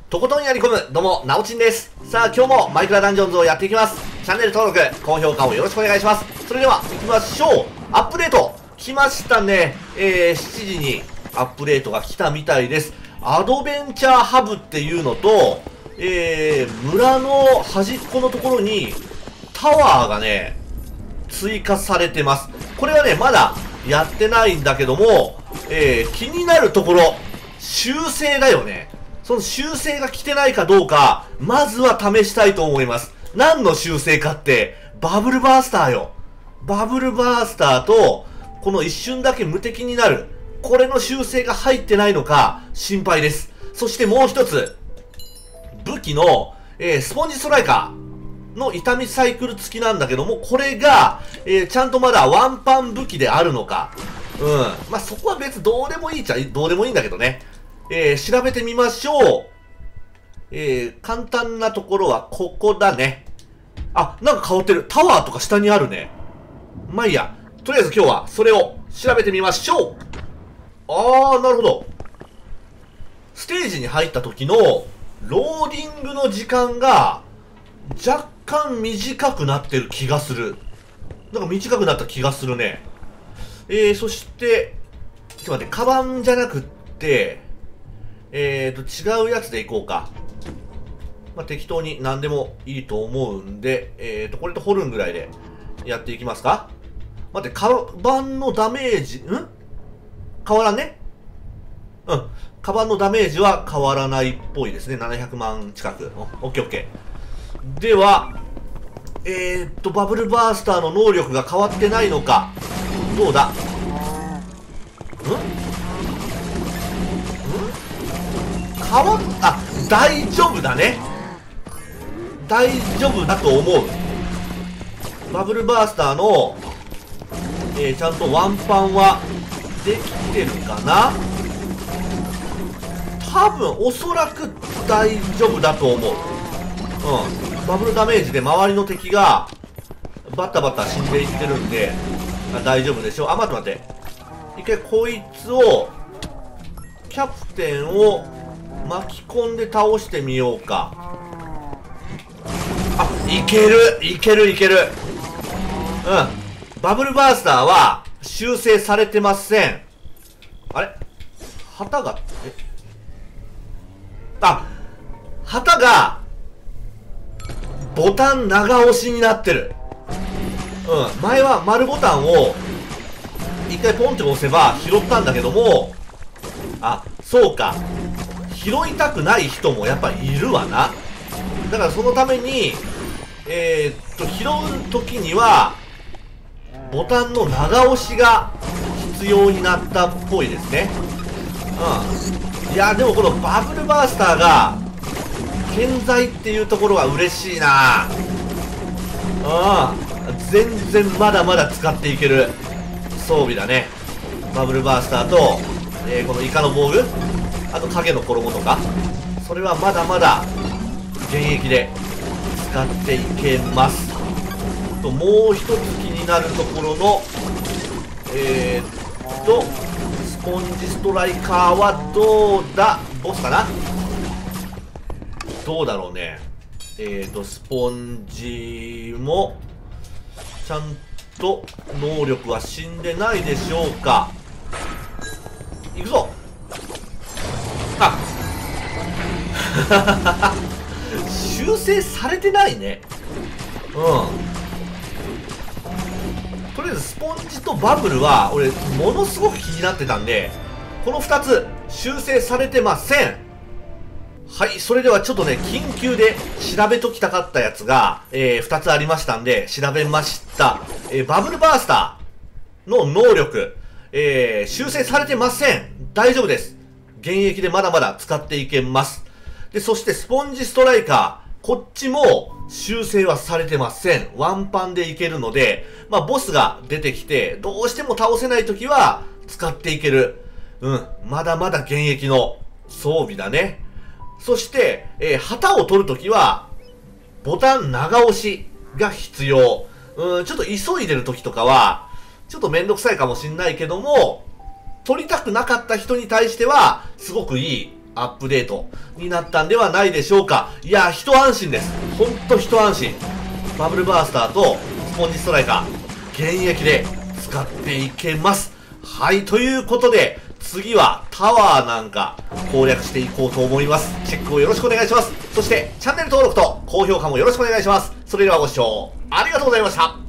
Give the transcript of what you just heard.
とことんやり込む、どうも、なおちんです。さあ、今日もマイクラダンジョンズをやっていきます。チャンネル登録、高評価をよろしくお願いします。それでは、行きましょう。アップデート、来ましたね。7時にアップデートが来たみたいです。アドベンチャーハブっていうのと、村の端っこのところに、タワーがね、追加されてます。これはね、まだやってないんだけども、気になるところ、修正だよね。その修正が来てないかどうか、まずは試したいと思います。何の修正かって、バブルバースターよ。バブルバースターと、この一瞬だけ無敵になる。これの修正が入ってないのか、心配です。そしてもう一つ、武器の、スポンジストライカーの痛みサイクル付きなんだけども、これが、ちゃんとまだワンパン武器であるのか。まあ、そこは別どうでもいいっちゃ、どうでもいいんだけどね。調べてみましょう。簡単なところはここだね。あ、なんか変わってる。タワーとか下にあるね。まあいいや。とりあえず今日はそれを調べてみましょう。なるほど。ステージに入った時のローディングの時間が若干短くなってる気がする。なんか短くなった気がするね。そして、ちょっと待って、カバンじゃなくって、違うやつでいこうか。まあ、適当に何でもいいと思うんで、これとホルンぐらいでやっていきますか。待って、カバンのダメージ、変わらんね。カバンのダメージは変わらないっぽいですね。700万近く。オッケーオッケー。では、バブルバースターの能力が変わってないのか。どうだ？大丈夫だね。大丈夫だと思う。バブルバースターの、ちゃんとワンパンはできてるかな。多分、おそらく大丈夫だと思う。バブルダメージで周りの敵がバタバタ死んでいってるんで、大丈夫でしょう。待って待って。一回こいつを、キャプテンを巻き込んで倒してみようか。いけるいけるいける。バブルバースターは修正されてません。あれ旗が、旗がボタン長押しになってる。前は丸ボタンを一回ポンって押せば拾ったんだけども、そうか。拾いたくない人もやっぱいるわな。だからそのために、拾う時には、ボタンの長押しが必要になったっぽいですね。いや、でもこのバブルバースターが、健在っていうところは嬉しいな。全然まだまだ使っていける装備だね。バブルバースターと、このイカの防具、あと影の衣とか、それはまだまだ現役で使っていけます。と、もう一つ気になるところの、スポンジストライカーはどうだ？ボスかな？どうだろうね。スポンジも、ちゃんと能力は死んでないでしょうか。いくぞ。修正されてないね。とりあえずスポンジとバブルは俺ものすごく気になってたんで、この2つ修正されてません。はい、それではちょっとね、緊急で調べときたかったやつが、2つありましたんで調べました。バブルバースターの能力、修正されてません。大丈夫です。現役でまだまだ使っていけます。で、そしてスポンジストライカー、こっちも修正はされてません。ワンパンでいけるので、ボスが出てきて、どうしても倒せないときは使っていける。まだまだ現役の装備だね。そして、旗を取るときは、ボタン長押しが必要。ちょっと急いでるときとかは、ちょっとめんどくさいかもしんないけども、取りたくなかった人に対しては、すごくいいアップデートになったんではないでしょうか。いや、一安心です。ほんと一安心。バブルバースターとスポンジストライカー、現役で使っていけます。はい、ということで、次はタワーなんか攻略していこうと思います。チェックをよろしくお願いします。そしてチャンネル登録と高評価もよろしくお願いします。それではご視聴ありがとうございました。